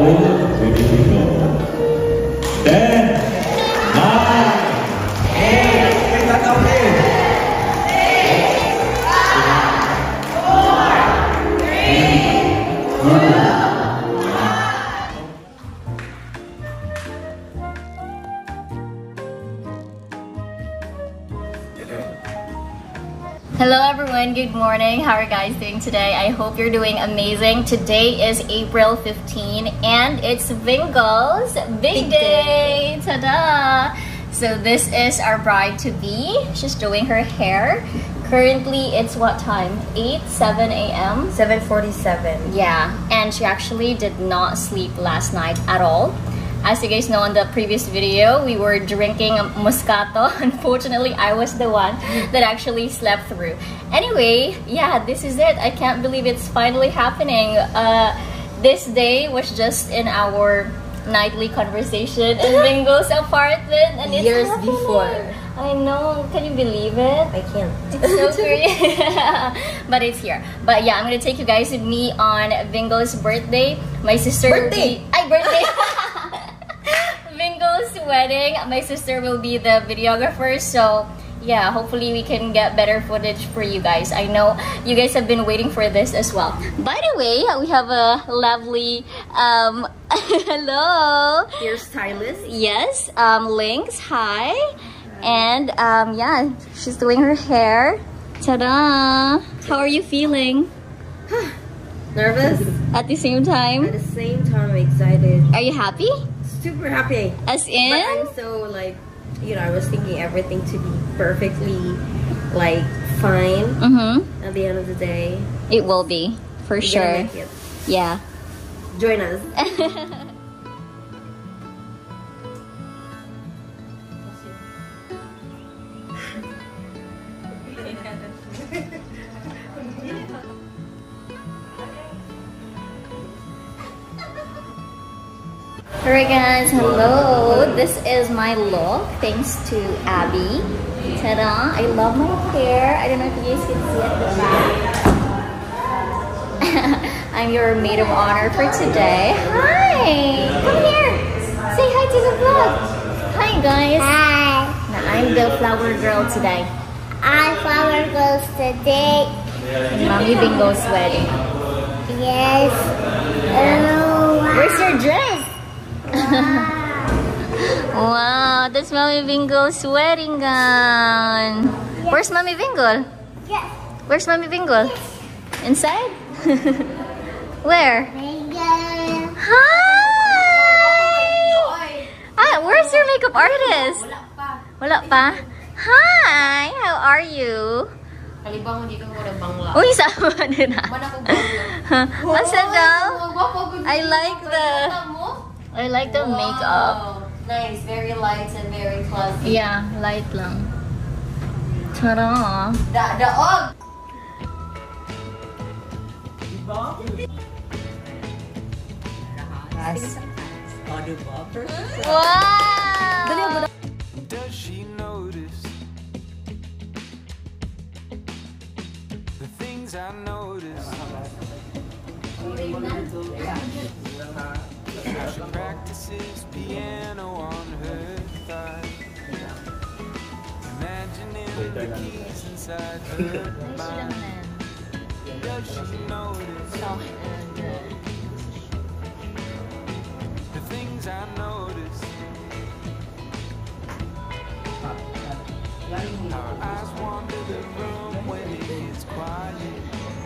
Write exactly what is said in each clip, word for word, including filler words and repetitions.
Ten, nine, eight, four, three, two, Hello everyone, good morning. How are you guys doing today? I hope you're doing amazing. Today is April fifteenth and it's Vingle's big, big day. day. Ta-da! So this is our bride-to-be. She's doing her hair. Currently, it's what time? eight, seven A M? seven forty-seven. Yeah, and she actually did not sleep last night at all. As you guys know, in the previous video, we were drinking Moscato. Unfortunately, I was the one that actually slept through. Anyway, yeah, this is it. I can't believe it's finally happening. Uh, this day was just in our nightly conversation in Vingle's apartment. And it's Years happening. before. I know. Can you believe it? I can't. It's so crazy. But it's here. But yeah, I'm going to take you guys with me on Vingle's birthday. My sister Birthday! will be... Ay, birthday! Vingle's wedding. My sister will be the videographer, so yeah, hopefully we can get better footage for you guys. I know you guys have been waiting for this as well. By the way, we have a lovely um hello Hairstylist. Yes, um Lynx, hi. And um yeah, she's doing her hair. Ta-da! How are you feeling? Nervous? At the same time? At the same time, I'm excited. Are you happy? Super happy. As in? But I'm so like, you know, I was thinking everything to be perfectly like fine. Mm-hmm. At the end of the day, it will be for we're sure. gonna make it. Yeah. Join us. Alright guys, hello. This is my look thanks to Abby. Ta-da! I love my hair. I don't know if you guys can see at the back. I'm your maid of honor for today. Hi! Come here! Say hi to the vlog! Hi guys! Hi! Now, I'm the flower girl today. I'm flower girls today. In Mommy Vingle's wedding. Yes. Oh, wow. Where's your dress? Wow. Wow, that's Mommy Vingle's wedding gown. Yes. Where's Mommy Vingle? Yes. Where's Mommy Vingle? Yes. Inside? Where? Vingle. Hi! Ah, where's your makeup artist? Wala pa. Hi! How are you? Kalibang hindi ka wala bangla. Uy, sama din na. Mana ko bangla. Asa daw? I like the... I like the Wow. makeup. Nice, very light and very classy. Yeah, light lang. Ta-da! Da daog. Wow! Does she notice the things I notice? How she practices piano on her thigh, imagining the keys inside her mind. Does she notice the things I notice? Our eyes wander the room when it gets quiet,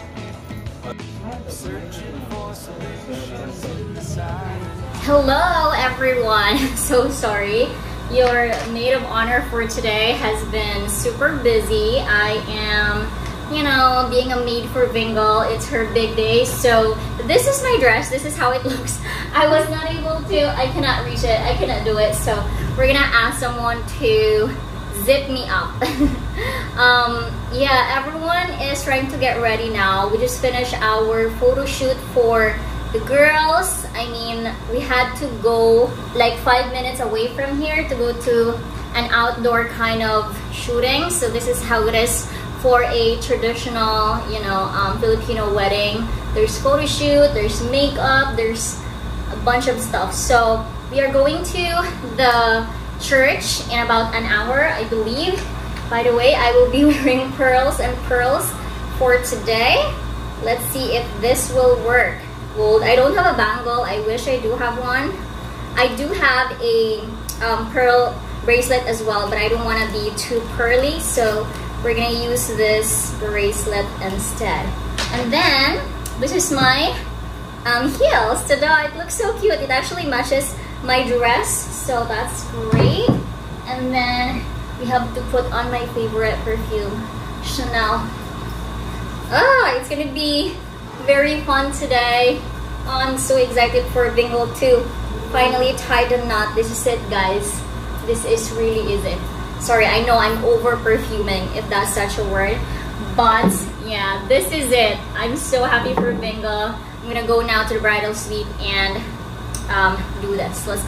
searching for solutions in the silence. Hello everyone! So sorry. Your maid of honor for today has been super busy. I am, you know, being a maid for Vingle. It's her big day. So this is my dress. This is how it looks. I was not able to. I cannot reach it. I cannot do it. So we're gonna ask someone to zip me up. um, yeah, everyone is trying to get ready now. We just finished our photo shoot for the girls. I mean, we had to go like five minutes away from here to go to an outdoor kind of shooting. So this is how it is for a traditional, you know, um, Filipino wedding. There's photo shoot, there's makeup, there's a bunch of stuff. So we are going to the church in about an hour, I believe. By the way, I will be wearing pearls and pearls for today. Let's see if this will work. Gold. I don't have a bangle. I wish I do have one. I do have a um, pearl bracelet as well, but I don't want to be too pearly, so we're gonna use this bracelet instead. And then this is my um, heels. Ta-da! It looks so cute. It actually matches my dress, so that's great. And then we have to put on my favorite perfume, Chanel. Ah, it's gonna be very fun today. Oh, I'm so excited for Vingle too. Finally tied the knot. This is it, guys. This is really is it. Sorry, I know I'm over perfuming, if that's such a word, but yeah, this is it. I'm so happy for Vingle. I'm gonna go now to the bridal suite and um, do this. Let's go.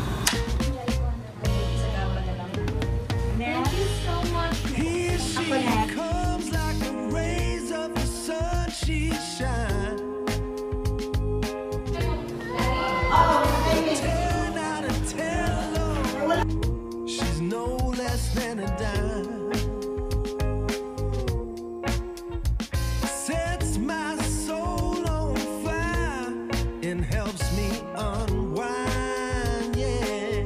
Thank you so much. Here she comes like the rays of the sun, she shines. ten out of ten, Lord. She's no less than a dime. Sets my soul on fire and helps me unwind, yeah.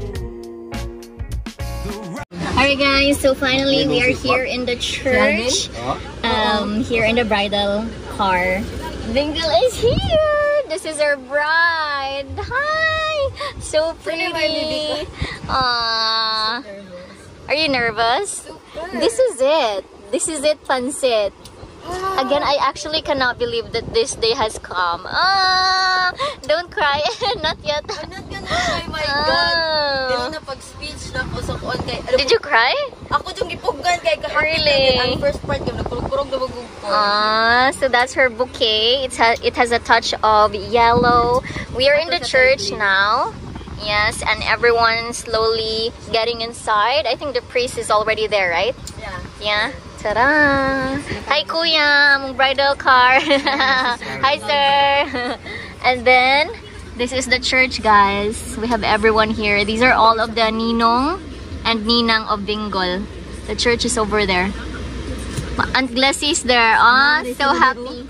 Alright guys, so finally we are here in the church, um, here in the bridal car. Vingle is here! This is our bride! Hi! So pretty! Aww. Are you nervous? This is it. This is it, Pansit. Again, I actually cannot believe that this day has come. Ah, don't cry. Not yet. I'm not gonna cry, my God. Dili na pag-speech na ko sa kuan kay. Did you cry? Ako yung gipugan kay kahapon. Really? Ang first part yung nagkurog-kurog na bagong ko. Ah, so that's her bouquet. It's ha it has a touch of yellow. We are in the church now. Yes, and everyone slowly getting inside. I think the priest is already there, right? Yeah. Yeah. Ta-da! Hi, Kuya! Mong bridal car! Hi, sir! And then, this is the church, guys. We have everyone here. These are all of the ninong and ninang of Vingle. The church is over there. Aunt Glassy is there. Ah, so happy.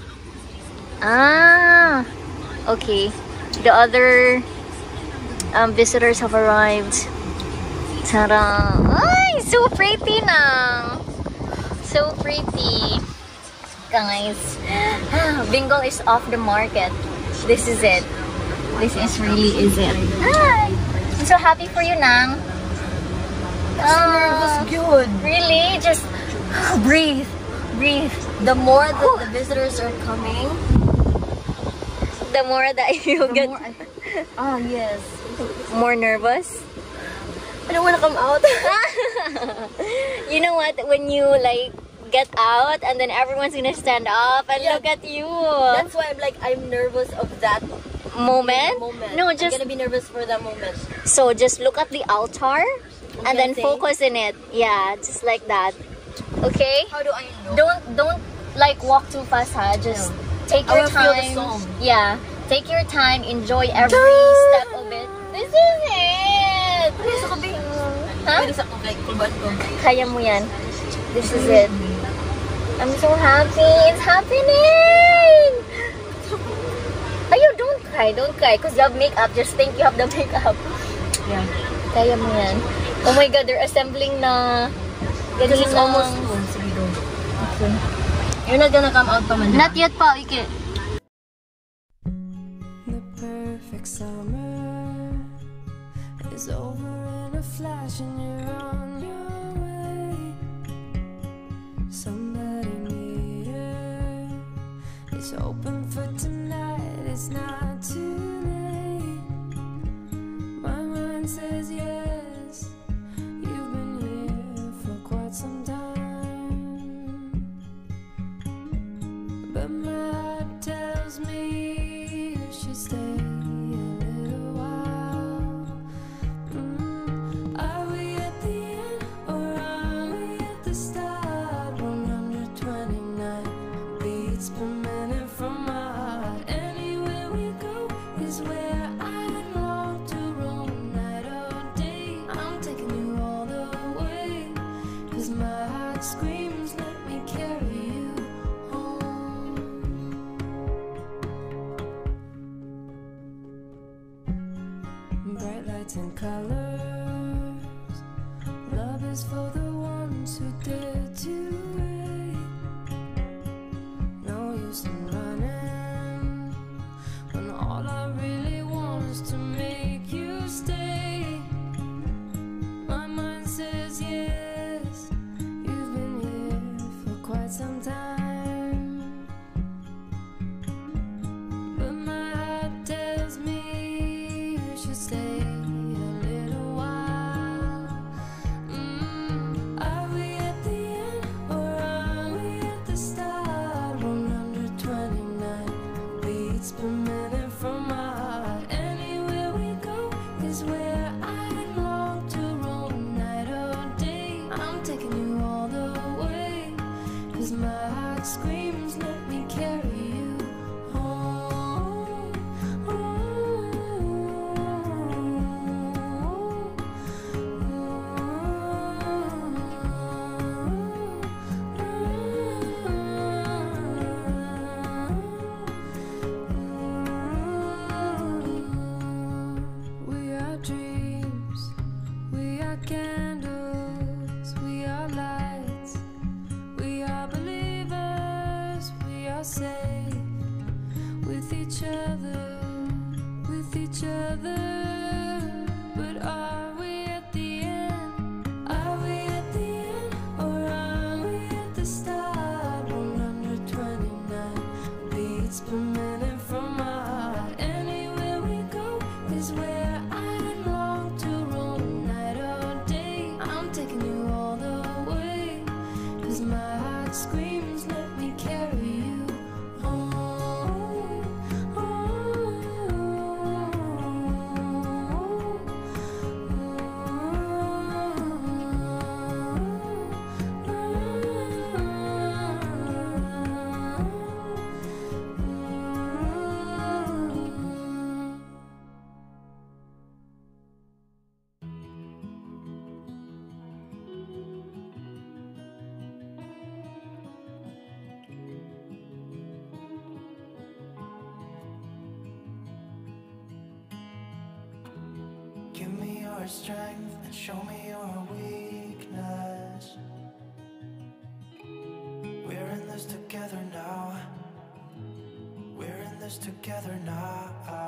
Ah, okay. The other um, visitors have arrived. Ta-da! Ay, so pretty nang! So pretty, guys. Vingle is off the market. This is it. This is really is it. Hi! I'm so happy for you, Nang. Nervous, good. Really? Just breathe, breathe. The more that the visitors are coming, The more that you the get more I... Ah, yes. more nervous. I don't want to come out. You know what? When you like get out and then everyone's gonna stand up and Yeah. look at you. That's why I'm like, I'm nervous of that moment. moment. No, I'm just gonna be nervous for that moment. so just look at the altar and then Okay. focus in it. Yeah, just like that. Okay? How do I know? Don't don't like walk too fast, ha. Just take I your will feel the time. song. Yeah. Take your time, enjoy every step of it. This is it. Pwede sa kabi. Huh? Pwede sa kay kulban ko. Kaya mo yan. This is it. I'm so happy. It's happening. Ayo, don't cry. Don't cry. Because you have makeup. Just think you have the makeup. Yeah. Kaya mo yan. Oh my God, they're assembling na. Because it's Ganun almost lang. full. Sige, go. Okay. You're not gonna come out pa man. Not yet pa, Ike. The perfect summer is over in a flash and you're on your way. Somebody near is open for tonight. It's not too late. My mind says yes. You've been here for quite some time, but my heart tells me you should stay a little while. Mm. Are we at the end or are we at the start? one hundred twenty-nine beats per minute from my heart. Anywhere we go is where I my heart screams, let me carry you home. Bright lights and colors, love is for the ones who dare to wait. No use in running when all I really want is to make you stay. My mind says yes, you've been here for quite some time, but my heart tells me you should stay a little while. Mm, are we at the end or are we at the start? one hundred twenty-nine beats per minute from my heart. Anywhere we go is where I long to roam, night or day. I'm taking you all the way, 'cause my heart screams, let me carry you home. We are dreams, we are candles, we are lights, we are believers, we are safe with each other, with each other. But are we at the end? Are we at the end or are we at the start? one hundred twenty-nine beats per minute from my heart. Anywhere we go is where I long to roam, night or day. I'm taking you all the way, 'cause my heart screams, let me carry you home. Give me your strength and show me your weakness. We're in this together now. We're in this together now.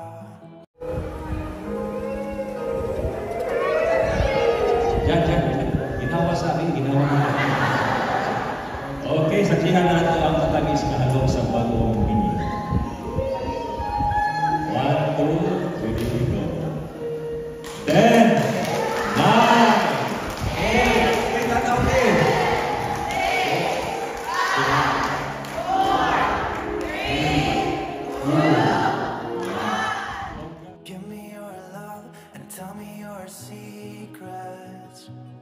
Yan, yan. Ginawa sa akin, ginawa mo na. Okay, saksihan natin ang katamis na halong sa bagong mini. One, two, three, go. Ten, nine, eight, wait, not out there. Give me your love and tell me your secrets.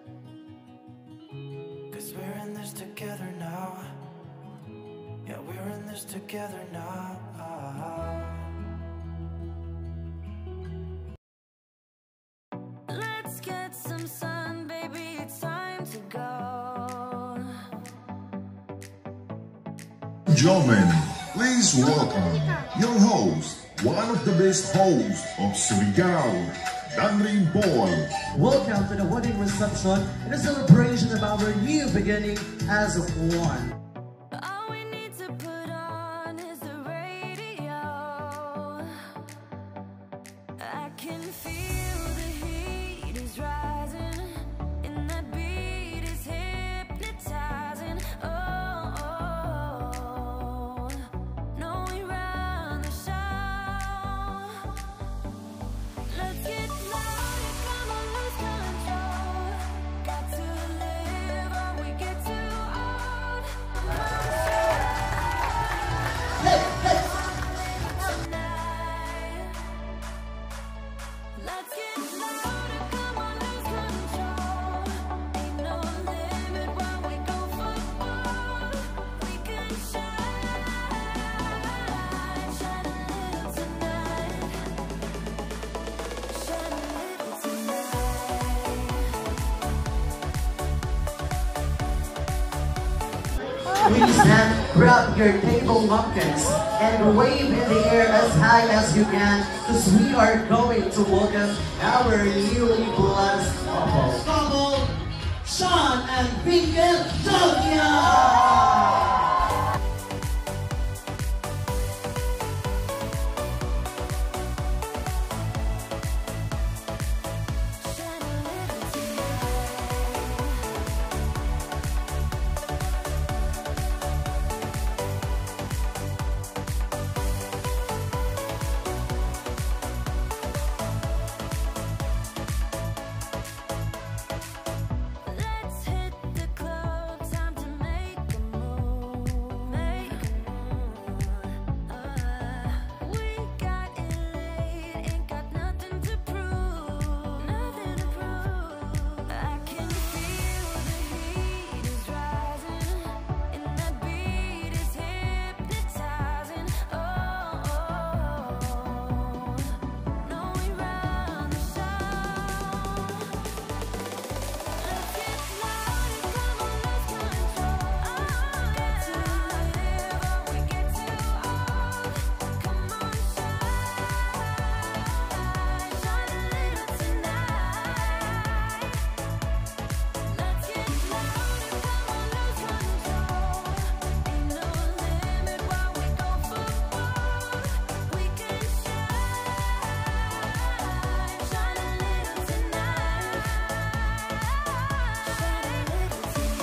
'Cause we're in this together now. Yeah, we're in this together now. Let's get some sun, baby, it's time to go. Gentlemen, please welcome your host, one of the best hosts of Vingle, Danry Boy. Welcome to the wedding reception and a celebration of our new beginning as one. All we need to put on is the radio. I can feel the heat is rising, and that beat is hypnotizing. Oh, oh, no, we run the show. Let's get loud, come on, lose control. Got to live or we get too old. Please then grab your table napkins and wave in the air as high as you can, because we are going to welcome our newly blessed couple. Couple, Sean and Vingle, Tokyo! Let's hit the club, time to make a move, make a move. Uh, we got it late, ain't got nothing to prove, nothing to prove. I can feel the heat is rising, and that beat is hypnotizing. Oh, oh, oh. No, we run the show. Let's get loud and come on, lose control. Get to live or we get too old. Come on, shine, shine a little tonight. Let's get loud and come on, lose control. Ain't no limit while we go for gold. We can shine, shine a little tonight. Shine a little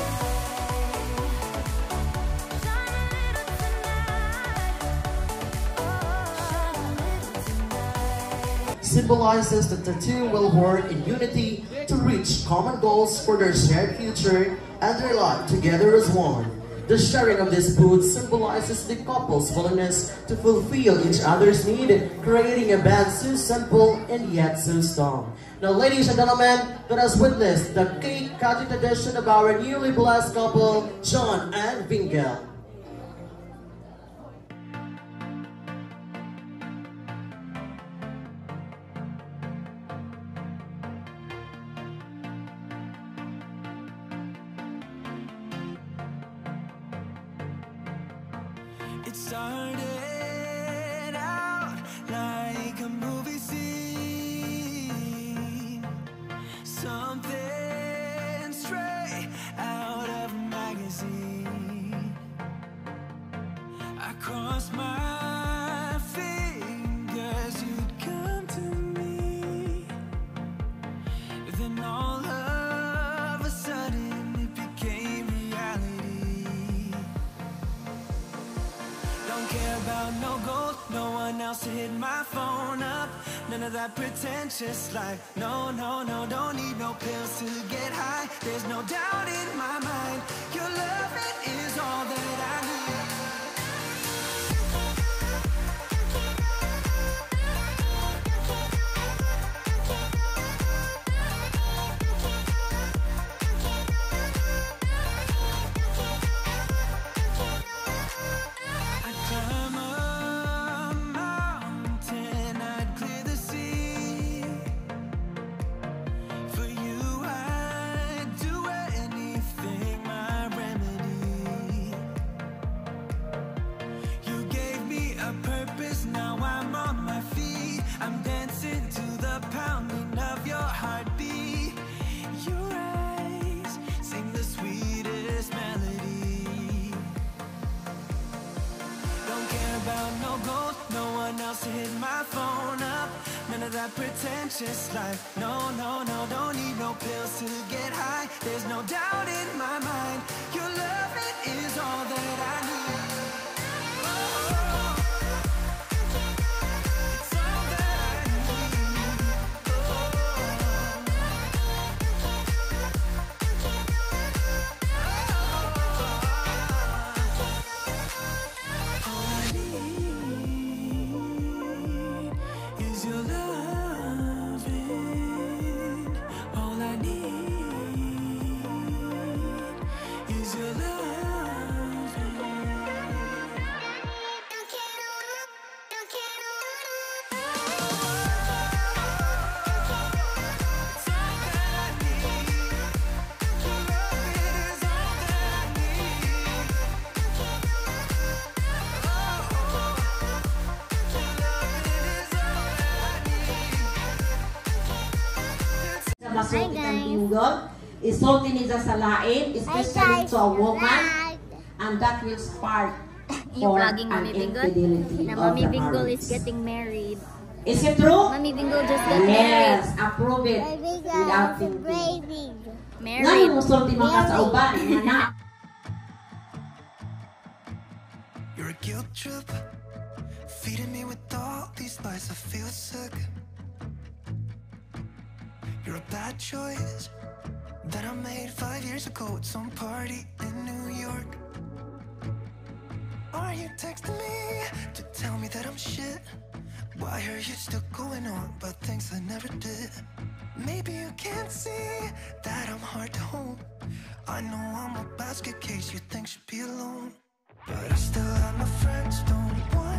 tonight. Shine a little tonight. Oh, shine a little tonight. Symbolizes that the two will work in unity to reach common goals for their shared future and their life together as one. The sharing of this food symbolizes the couple's willingness to fulfill each other's need, creating a bond so simple and yet so strong. Now, ladies and gentlemen, let us witness the cake-cutting tradition of our newly blessed couple, John and Vingle. It started out like a movie scene, something straight out of a magazine. I crossed my fingers you'd come to me, then all of a sudden it became reality. Don't care about no gold, no one else to hit my phone up. None of that pretentious life. No, no, no, don't need no pills to get high. There's no doubt in my mind. Your love, it is all that I need. I'd climb a mountain, I'd clear the sea. For you, I'd do anything, my remedy. You gave me a purpose, now I'm on my feet. I'm dancing to the pounding of your heartbeat. Your eyes sing the sweetest melody. Don't care about no gold, no one else to hit my phone up. None of that pretentious life. No, no, no, don't need no pills to get high. There's no doubt in my mind. Your love, it is all that I need. Oh, it's all that I need. Oh, all I need is your loving. All I need is your loving. It's all that I need. Your love, it is all that I need. isulti Hi, kang guys. Vingle. Isulti niya sa lain, especially to a woman, and that will spark Yung for vlogging an Mami Vingle. infidelity Na of Mami the Vingle is marriage. getting married. Is it true? Mami Vingle just got Yes, married. approve it without thinking. Baby. Ngayon Married. mo sulti mga kasauban, na You're a guilt trip, feeding me with all these lies. I feel sick. You're a bad choice that I made five years ago at some party in New York. Are you texting me to tell me that I'm shit? Why are you still going on about things I never did? Maybe you can't see that I'm hard to hold. I know I'm a basket case you think should be alone, but I still have my friends, don't want